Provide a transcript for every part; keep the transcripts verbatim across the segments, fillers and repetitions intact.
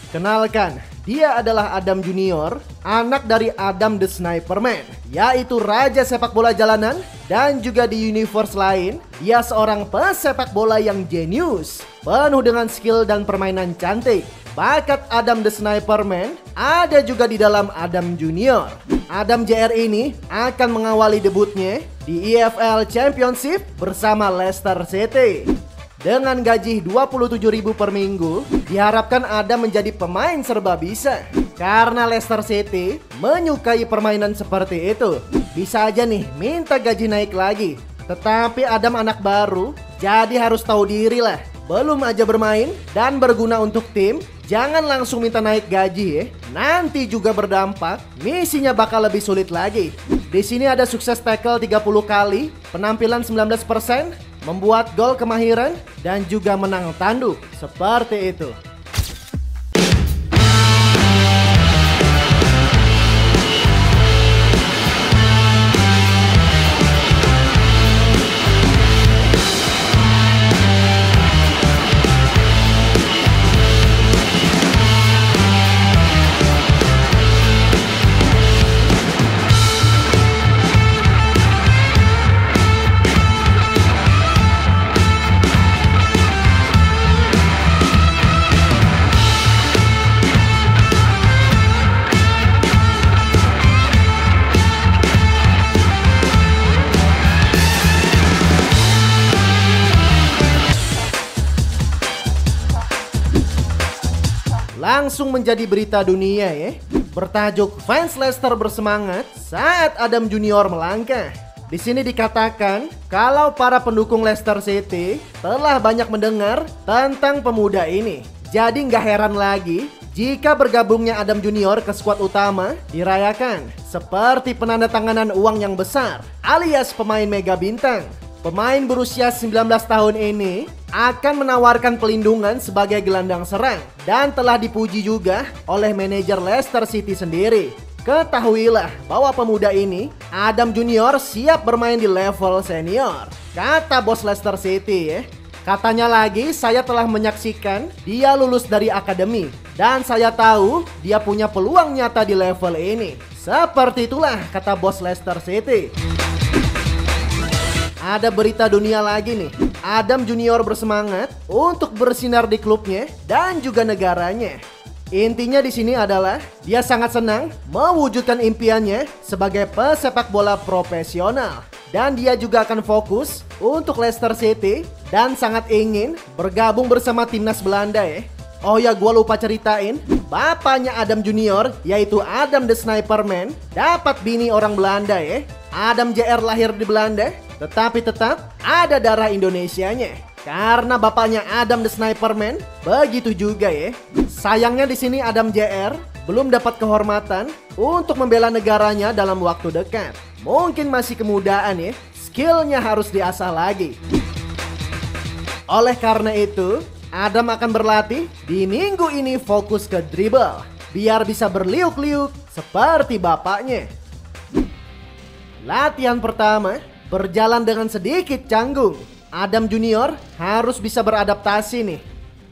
Kenalkan, dia adalah Adam Junior, anak dari Adam the Sniperman, yaitu raja sepak bola jalanan. Dan juga di universe lain, dia seorang pesepak bola yang jenius, penuh dengan skill dan permainan cantik. Bakat Adam the Sniperman ada juga di dalam Adam Junior. Adam J R ini akan mengawali debutnya di E F L Championship bersama Leicester City. Dengan gaji dua puluh tujuh ribu per minggu, diharapkan Adam menjadi pemain serba bisa. Karena Leicester City menyukai permainan seperti itu. Bisa aja nih minta gaji naik lagi. Tetapi Adam anak baru, jadi harus tahu diri lah. Belum aja bermain dan berguna untuk tim, jangan langsung minta naik gaji ya. Nanti juga berdampak, misinya bakal lebih sulit lagi. Di sini ada sukses tackle tiga puluh kali, penampilan sembilan belas persen, membuat gol kemahiran, dan juga menang tanduk. Seperti itu. Langsung menjadi berita dunia ya. Bertajuk fans Leicester bersemangat saat Adam Junior melangkah. Di sini dikatakan kalau para pendukung Leicester City telah banyak mendengar tentang pemuda ini. Jadi nggak heran lagi jika bergabungnya Adam Junior ke skuad utama dirayakan seperti penandatanganan uang yang besar alias pemain mega bintang. Pemain berusia sembilan belas tahun ini akan menawarkan pelindungan sebagai gelandang serang dan telah dipuji juga oleh manajer Leicester City sendiri. Ketahuilah bahwa pemuda ini, Adam Junior, siap bermain di level senior, kata bos Leicester City ya. Katanya lagi, saya telah menyaksikan dia lulus dari akademi dan saya tahu dia punya peluang nyata di level ini. Seperti itulah kata bos Leicester City. Ada berita dunia lagi nih. Adam Junior bersemangat untuk bersinar di klubnya dan juga negaranya. Intinya di sini adalah dia sangat senang mewujudkan impiannya sebagai pesepak bola profesional. Dan dia juga akan fokus untuk Leicester City dan sangat ingin bergabung bersama timnas Belanda ya. Oh ya, gua lupa ceritain, bapaknya Adam Junior yaitu Adam the Sniperman dapat bini orang Belanda ya. Adam J R lahir di Belanda, tetapi tetap ada darah Indonesianya. Karena bapaknya Adam the Sniperman, begitu juga ya. Sayangnya di sini Adam J R belum dapat kehormatan untuk membela negaranya dalam waktu dekat. Mungkin masih kemudaan ya, skillnya harus diasah lagi. Oleh karena itu, Adam akan berlatih di minggu ini fokus ke dribble, biar bisa berliuk-liuk seperti bapaknya. Latihan pertama berjalan dengan sedikit canggung. Adam Junior harus bisa beradaptasi nih.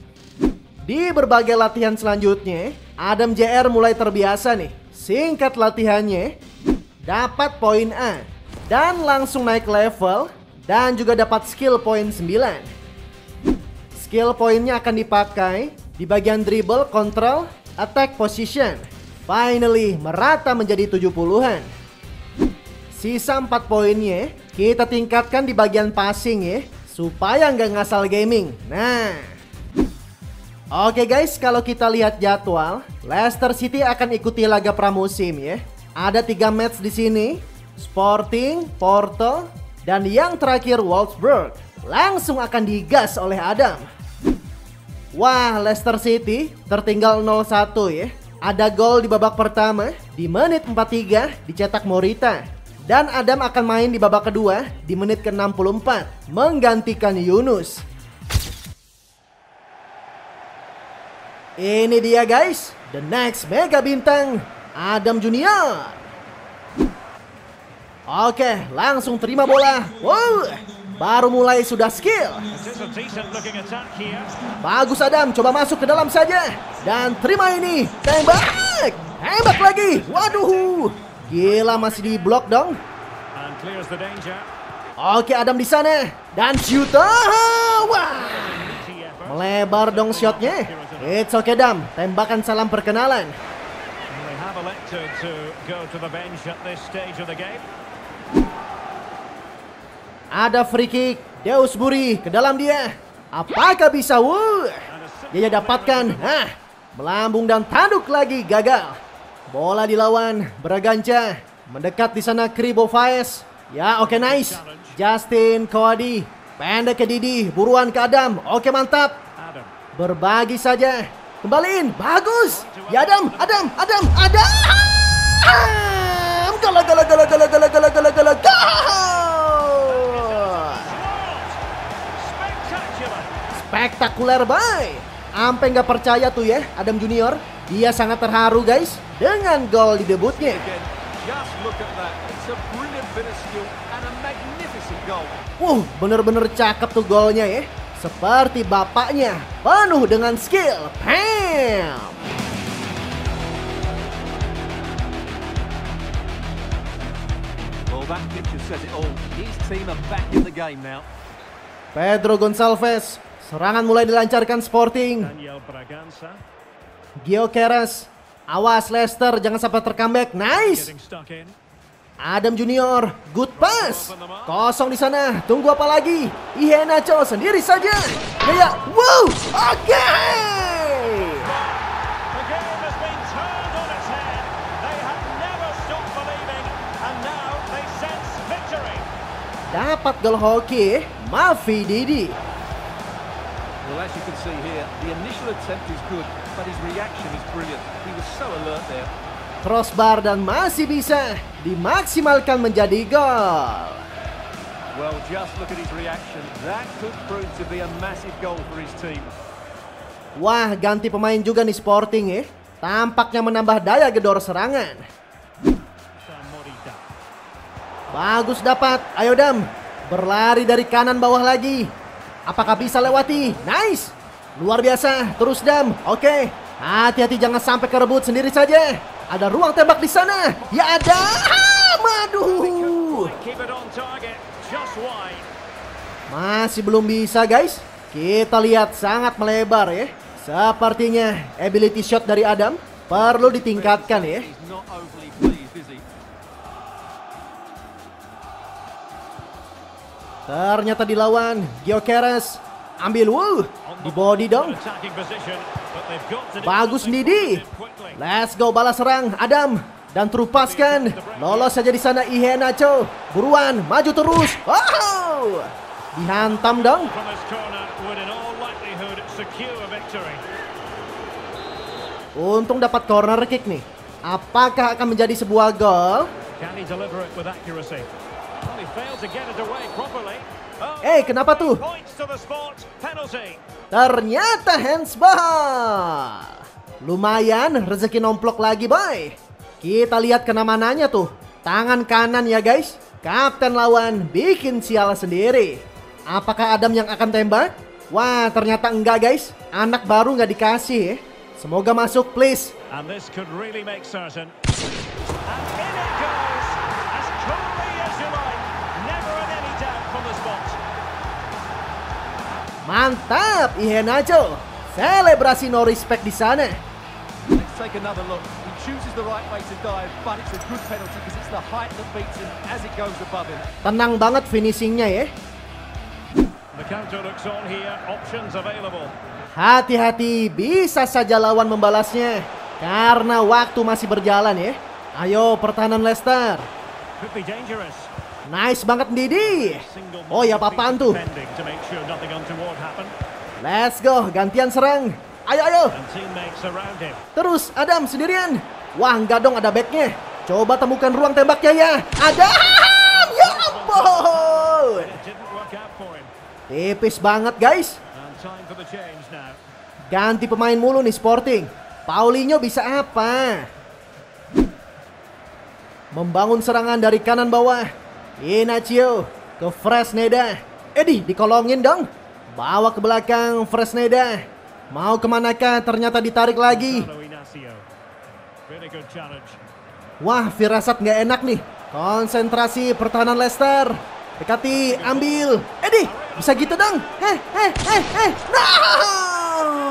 Di berbagai latihan selanjutnya, Adam J R mulai terbiasa nih. Singkat latihannya, dapat poin A dan langsung naik level dan juga dapat skill poin sembilan. Skill poinnya akan dipakai di bagian dribble, control, attack position. Finally merata menjadi tujuh puluhan. Sisa empat poinnya kita tingkatkan di bagian passing ya, supaya nggak ngasal gaming. Nah, oke guys, kalau kita lihat jadwal, Leicester City akan ikuti laga pramusim ya. Ada tiga match di sini, Sporting, Porto, dan yang terakhir Wolfsburg. Langsung akan digas oleh Adam. Wah, Leicester City tertinggal nol satu ya. Ada gol di babak pertama di menit empat puluh tiga dicetak Morita. Dan Adam akan main di babak kedua di menit ke enam puluh empat menggantikan Yunus. Ini dia guys, the next mega bintang, Adam Junior. Oke, langsung terima bola. Wow, baru mulai sudah skill. Bagus Adam, coba masuk ke dalam saja. Dan terima ini, tembak. Tembak lagi, waduh. Gila, masih di blok dong. Oke, Adam di sana. Dan shoot. Wah. Melebar dong shotnya. It's okay Adam, tembakan salam perkenalan. Ada free kick, Deusbury ke dalam dia. Apakah bisa? Wuh, dia dapatkan. Nah, melambung dan tanduk lagi, gagal. Bola dilawan, Braganca mendekat di sana. Kribo Faes. Ya, oke, okay, nice. Justin Kowadi pendek ke Didi, buruan ke Adam. Oke, okay, mantap. Berbagi saja. Kembaliin, bagus. Ya Adam, Adam, Adam, Adam. Gala gala gala gala gala gala gala gala gala. Spektakuler, bay. Ampe nggak percaya tuh ya Adam Junior. Dia sangat terharu guys dengan gol di debutnya. Wuh, bener-bener cakep tuh golnya ya. Seperti bapaknya, penuh dengan skill. Pam. Well, that picture says it all. His team are back in the game now. Pedro Gonçalves. Serangan mulai dilancarkan Sporting. Gyökeres. Awas Leicester, jangan sampai tercomeback. Nice. Adam Junior, good pass. Kosong di sana. Tunggu apa lagi? Iheanacho sendiri saja. Gaya, wow, oke. Okay. Dapat gol hoki, Mafi Didi. Well, as you can see here, the initial attempt is good, but his reaction is brilliant. He was so alert there. Crossbar dan masih bisa dimaksimalkan menjadi gol. Well, just look at his reaction. That could prove to be a massive goal for his team. Wah, ganti pemain juga nih Sporting ya. Tampaknya menambah daya gedor serangan. Bagus dapat. Ayo Dam. Berlari dari kanan bawah lagi. Apakah bisa lewati? Nice. Luar biasa. Terus Dam. Oke. Hati-hati jangan sampai kerebut sendiri saja. Ada ruang tembak di sana. Ya ada. Maduh. Masih belum bisa guys. Kita lihat sangat melebar ya. Sepertinya ability shot dari Adam perlu ditingkatkan ya. Ternyata dilawan. Gyökeres ambil, wuh, di body dong. Bagus Didi. Let's go, balas serang Adam dan terupaskan. Lolos saja di sana Iheanacho. Buruan, maju terus. Wow, dihantam dong. Untung dapat corner kick nih. Apakah akan menjadi sebuah gol? Eh, kenapa tuh? Ternyata handsball. Lumayan, rezeki nomplok lagi boy. Kita lihat kenamananya tuh. Tangan kanan ya guys. Kapten lawan bikin sial sendiri. Apakah Adam yang akan tembak? Wah, ternyata enggak guys. Anak baru nggak dikasih ya. Semoga masuk please. Mantap, Iheanacho. Selebrasi no respect di sana. Tenang banget finishingnya ya. Hati-hati, bisa saja lawan membalasnya. Karena waktu masih berjalan ya. Ayo pertahanan Leicester. Nice banget Didi. Oh ya, apaan tuh? Let's go, gantian serang. Ayo ayo. Terus Adam sendirian. Wah, enggak dong, ada backnya. Coba temukan ruang tembaknya ya. Adam, ya ampun. Tipis banget guys. Ganti pemain mulu nih Sporting. Paulinho bisa apa? Membangun serangan dari kanan bawah. Iheanacho ke Fresneda. Edi dikolongin dong. Bawa ke belakang Fresneda. Mau kemanakah? Ternyata ditarik lagi. Wah, firasat nggak enak nih. Konsentrasi pertahanan Leicester. Dekati, ambil. Edi, bisa gitu dong. Heh, heh, heh, heh. No!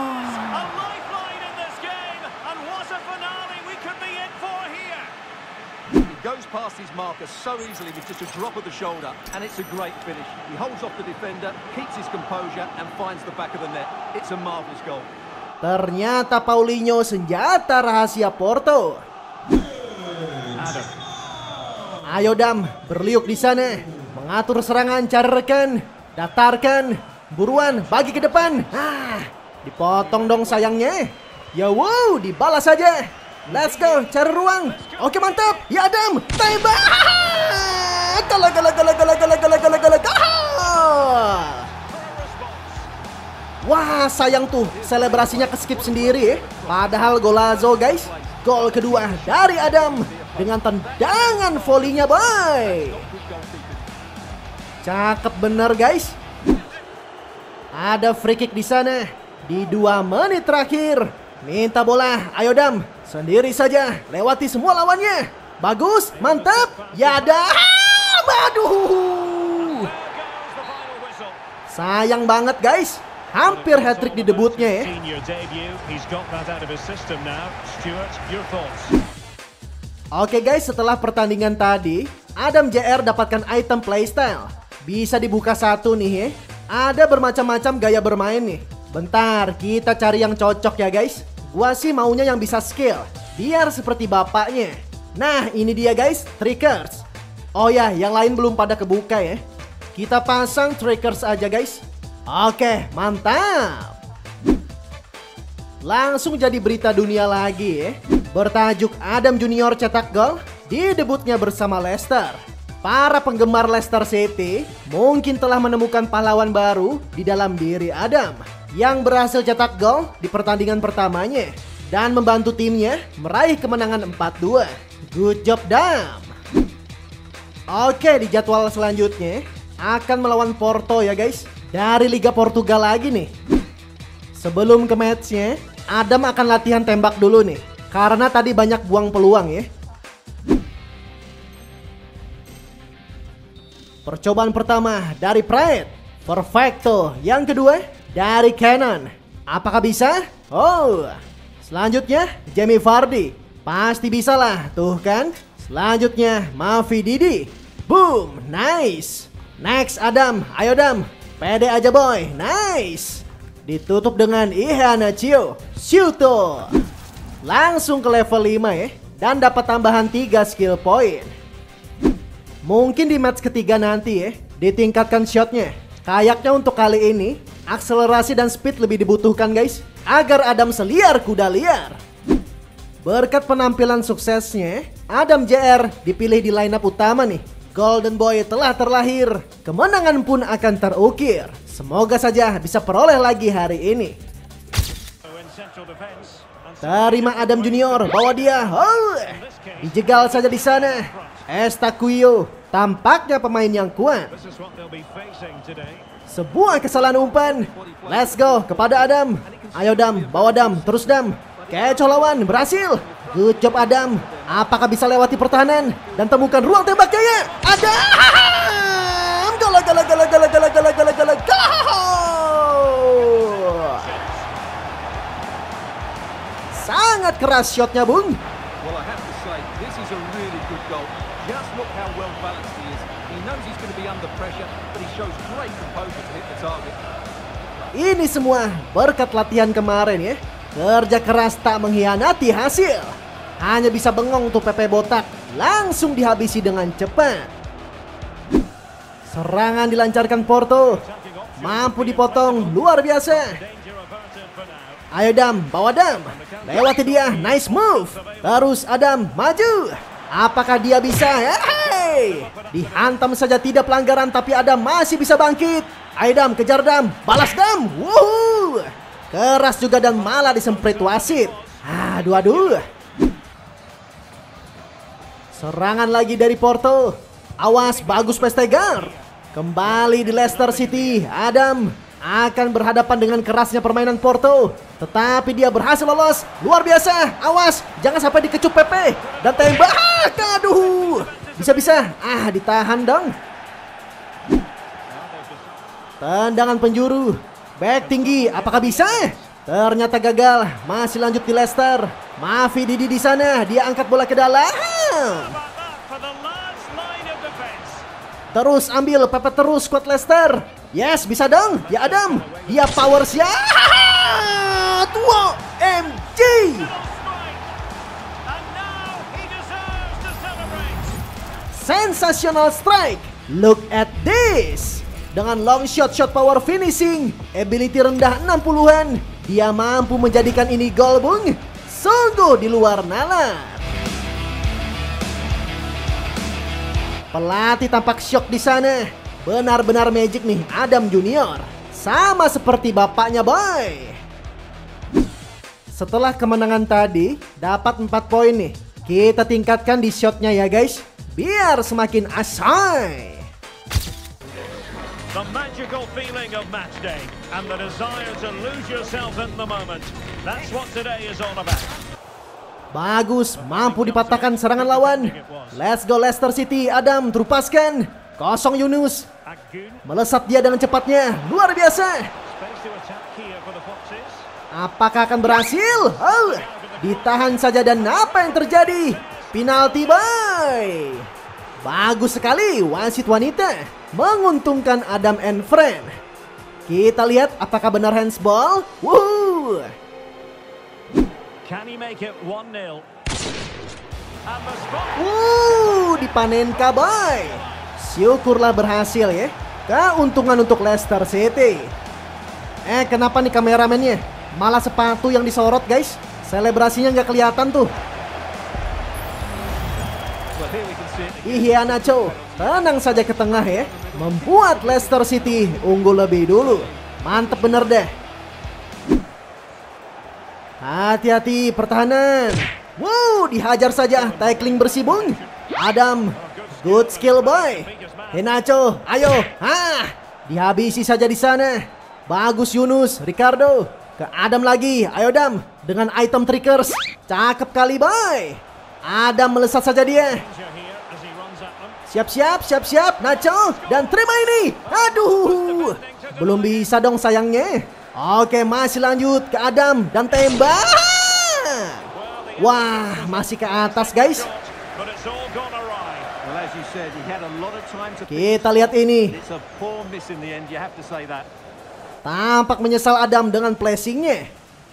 Goes past his marker so easily with just a drop of the shoulder, and it's a great finish. He holds off the defender, keeps his composure, and finds the back of the net. It's a marvelous goal. Ternyata Paulinho senjata rahasia Porto. Adam. Ayo Dam, berliuk di sana, mengatur serangan, cari rekan, datarkan, buruan, bagi ke depan. Ah, dipotong dong sayangnya. Ya wow, dibalas saja. Let's go, cari ruang. Oke mantap, ya Adam, tembak. Gala gala gala gala gala gala gala gala gala. Wah sayang tuh, selebrasinya ke skip sendiri. Padahal golazo guys. Gol kedua dari Adam dengan tendangan volley-nya boy. Cakep bener guys. Ada free kick di sana di dua menit terakhir. Minta bola, ayo Dam. Sendiri saja, lewati semua lawannya. Bagus, mantap. Ya ada. Aduh. Sayang banget guys. Hampir hat-trick di debutnya ya. Oke guys, setelah pertandingan tadi, Adam J R dapatkan item playstyle. Bisa dibuka satu nih ya. Ada bermacam-macam gaya bermain nih. Bentar, kita cari yang cocok ya guys. Gua sih maunya yang bisa skill, biar seperti bapaknya. Nah ini dia guys, triggers. Oh ya, yang lain belum pada kebuka ya. Kita pasang triggers aja guys. Oke, mantap. Langsung jadi berita dunia lagi ya. Bertajuk Adam Junior cetak gol di debutnya bersama Leicester. Para penggemar Leicester City mungkin telah menemukan pahlawan baru di dalam diri Adam, yang berhasil cetak gol di pertandingan pertamanya dan membantu timnya meraih kemenangan empat dua. Good job Dam. Oke, di jadwal selanjutnya akan melawan Porto ya guys, dari Liga Portugal lagi nih. Sebelum ke matchnya, Adam akan latihan tembak dulu nih, karena tadi banyak buang peluang ya. Percobaan pertama dari Praet, perfecto. Yang kedua dari Cannon, apakah bisa? Oh, selanjutnya Jamie Vardy, pasti bisa lah, tuh kan. Selanjutnya Mavi Didi, boom, nice. Next Adam, ayo Dam, pede aja boy, nice. Ditutup dengan Iheanacho, Shuto. Langsung ke level lima ya, dan dapat tambahan tiga skill point. Mungkin di match ketiga nanti ya, ditingkatkan shotnya. Kayaknya untuk kali ini akselerasi dan speed lebih dibutuhkan guys, agar Adam seliar kuda liar. Berkat penampilan suksesnya, Adam J R dipilih di lineup utama nih. Golden Boy telah terlahir, kemenangan pun akan terukir. Semoga saja bisa peroleh lagi hari ini. Terima Adam Junior, bawa dia. Oh, dijegal saja di sana. Estaquio tampaknya pemain yang kuat. Sebuah kesalahan umpan. Let's go kepada Adam. Ayo Dam, bawa Dam, terus Dam. Kecoh lawan, berhasil. Good job Adam. Apakah bisa lewati pertahanan dan temukan ruang tembaknya ya? Adam! Gala gala gala gala gala gala gala gala gala. Sangat keras shotnya Bung. Well, I have to say, this is a really good goal. Just look how well balanced he is. He knows he's going to be under pressure, but he shows great composure to hit the target. Ini semua berkat latihan kemarin ya. Kerja keras tak mengkhianati hasil. Hanya bisa bengong tuh Pepe Botak. Langsung dihabisi dengan cepat. Serangan dilancarkan Porto. Mampu dipotong, luar biasa. Ayo Dam, bawa Dam. Lewati dia, nice move. Terus Adam, maju. Apakah dia bisa? Hey! Dihantam saja tidak pelanggaran, tapi Adam masih bisa bangkit. Ayo Dam, kejar Dam, balas Dam. Wuhu! Keras juga dan malah disemprit wasit. Aduh aduh. Serangan lagi dari Porto. Awas, bagus Pestegar. Kembali di Leicester City, Adam akan berhadapan dengan kerasnya permainan Porto. Tetapi dia berhasil lolos. Luar biasa. Awas, jangan sampai dikecup Pepe. Dan tembak. Aduh. Bisa-bisa. Ah, ditahan dong. Tendangan penjuru. Back tinggi. Apakah bisa? Ternyata gagal. Masih lanjut di Leicester. Mafi Didi di sana. Dia angkat bola ke dalam. Terus ambil, Pepe terus squad Leicester. Yes, bisa dong. Ya Adam. Dia power siap. Tua M G. Sensational strike. Look at this. Dengan long shot, shot power finishing, ability rendah enam puluhan, dia mampu menjadikan ini gol, Bung. Sungguh di luar nalar. Pelatih tampak shock di sana. Benar-benar magic nih Adam Junior. Sama seperti bapaknya, boy. Setelah kemenangan tadi, dapat empat poin nih. Kita tingkatkan di shotnya ya guys, biar semakin asai. The magical feeling of match day and the desire to lose yourself in the moment. That's what today is all about. Bagus, mampu dipatahkan serangan lawan. Let's go Leicester City. Adam terupaskan. Kosong Yunus. Melesat dia dengan cepatnya. Luar biasa. Apakah akan berhasil? Oh, ditahan saja dan apa yang terjadi? Penalti, boy. Bagus sekali, wasit wanita. Menguntungkan Adam and friend. Kita lihat apakah benar handsball. Woohoo. Can he make it one nil? Uh, dipanen boy. Syukurlah berhasil ya. Keuntungan untuk Leicester City. Eh, kenapa nih kameramennya? Malah sepatu yang disorot, guys. Selebrasinya nggak kelihatan tuh. Iya Nacho, tenang saja ke tengah ya. Membuat Leicester City unggul lebih dulu. Mantep bener deh. Hati-hati pertahanan. Wow, dihajar saja. Tackling bersih, Bung. Adam, good skill, boy. Henacho, ayo. Hah, dihabisi saja di sana. Bagus Yunus, Ricardo. Ke Adam lagi. Ayo Adam, dengan item triggers. Cakep kali, boy. Adam melesat saja dia. Siap-siap, siap-siap, Nacho. Dan terima ini. Aduh, belum bisa dong sayangnya. Oke, masih lanjut ke Adam dan tembak. Wah, masih ke atas, guys. Kita lihat ini. Tampak menyesal Adam dengan placingnya.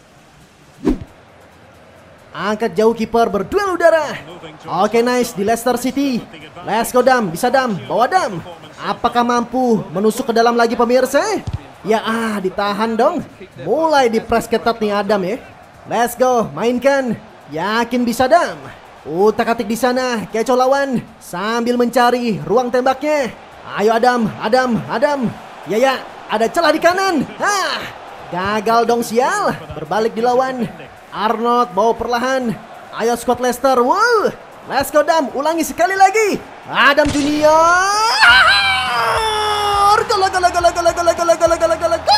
Angkat jauh kiper, berduel udara. Oke, nice di Leicester City. Let's go Dam, bisa Dam, bawa Dam. Apakah mampu menusuk ke dalam lagi pemirsa? Ya ah, ditahan dong. Mulai dipres ketat nih Adam ya. Let's go, mainkan. Yakin bisa Dam. Utak-atik di sana, kecoh lawan sambil mencari ruang tembaknya. Ayo Adam, Adam, Adam. Ya ya, ada celah di kanan. Hah, gagal dong sial. Berbalik dilawan. Arnold bawa perlahan. Ayo squad Leicester. Wow. Let's go Dam, ulangi sekali lagi. Adam Junior. Gol, gol, gol, gol, gol, gol, gol, gol, gol, gol, gol.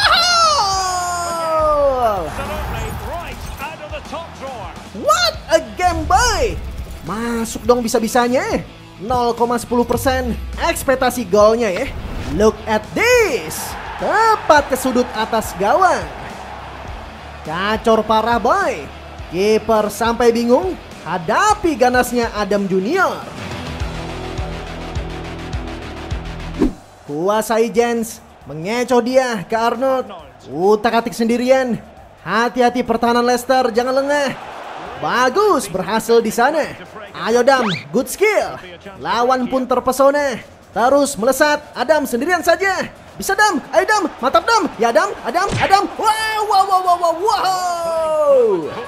What a game, boy. Masuk dong bisa-bisanya. nol koma sepuluh persen ekspektasi golnya ya. Look at this. Tepat ke sudut atas gawang. Gacor parah, boy. Kiper sampai bingung hadapi ganasnya Adam Junior. Kuasai Jens, mengecoh dia ke Arnold. Utak-atik sendirian. Hati-hati pertahanan Leicester, jangan lengah. Bagus, berhasil di sana. Ayo Dam, good skill. Lawan pun terpesona. Terus melesat, Adam sendirian saja. Bisa Dam, ayo Dam, mantap Dam. Ya Dam, Adam, Adam. Wow, wow, wow, wow, wow, wow.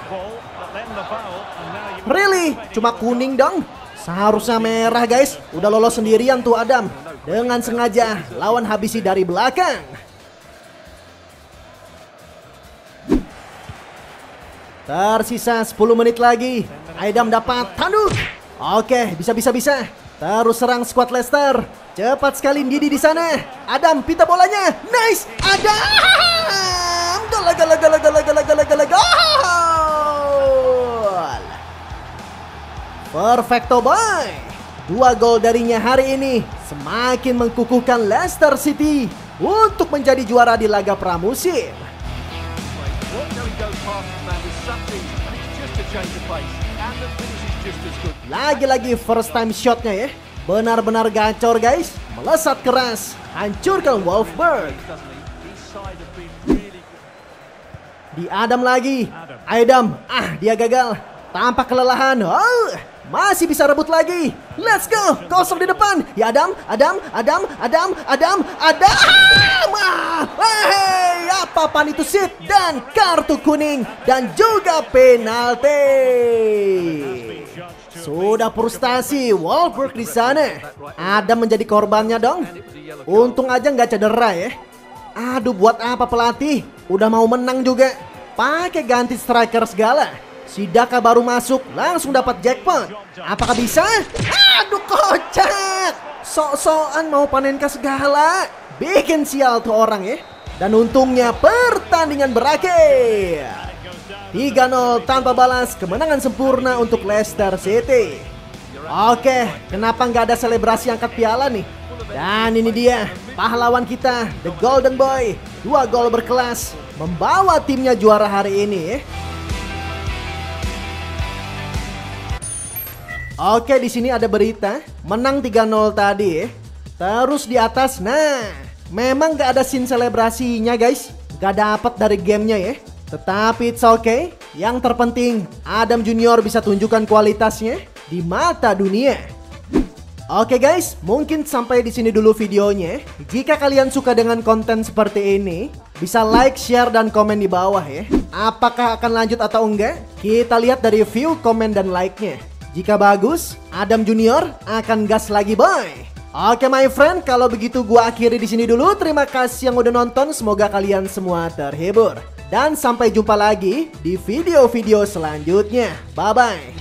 Really, cuma kuning dong. Seharusnya merah guys. Udah lolos sendirian tuh Adam. Dengan sengaja lawan habisi dari belakang. Tersisa sepuluh menit lagi. Adam dapat tanduk. Oke, bisa bisa bisa. Terus serang skuad Leicester. Cepat sekali Ndidi di sana. Adam pita bolanya. Nice. Adam. Gol, gol, gol, gol, gol, gol, gol, gol. Perfecto boy. Dua gol darinya hari ini semakin mengkukuhkan Leicester City untuk menjadi juara di laga pramusim. Lagi-lagi first time shotnya ya. Benar-benar gacor guys. Melesat keras. Hancurkan Wolfsburg. Di Adam lagi. Adam. Ah, dia gagal. Tampak kelelahan. Oh, masih bisa rebut lagi. Let's go. Kosong di depan. Ya Adam. Adam. Adam. Adam. Adam. Adam. Ah, hey, apa-apaan itu sip. Dan kartu kuning. Dan juga penalti. Sudah frustasi Wolfsburg di sana. Adam menjadi korbannya dong. Untung aja nggak cedera ya. Aduh, buat apa pelatih? Udah mau menang juga, pakai ganti striker segala. Si Daka baru masuk langsung dapat jackpot. Apakah bisa? Aduh, kocak. Sok-sokan mau panenka segala. Bikin sial tuh orang ya. Dan untungnya pertandingan berakhir tiga nol tanpa balas, kemenangan sempurna untuk Leicester City. Oke, kenapa nggak ada selebrasi angkat piala nih? Dan ini dia, pahlawan kita, The Golden Boy. Dua gol berkelas, membawa timnya juara hari ini. Oke, di sini ada berita, menang tiga nol tadi. Terus di atas, nah, memang nggak ada scene selebrasinya guys. Nggak dapat dari gamenya ya. Tetapi it's okay. Yang terpenting Adam Junior bisa tunjukkan kualitasnya di mata dunia. Oke guys, mungkin sampai di sini dulu videonya. Jika kalian suka dengan konten seperti ini, bisa like, share, dan komen di bawah ya. Apakah akan lanjut atau enggak? Kita lihat dari view, komen, dan like-nya. Jika bagus, Adam Junior akan gas lagi boy. Oke my friend, kalau begitu gua akhiri di sini dulu. Terima kasih yang udah nonton. Semoga kalian semua terhibur. Dan sampai jumpa lagi di video-video selanjutnya. Bye-bye.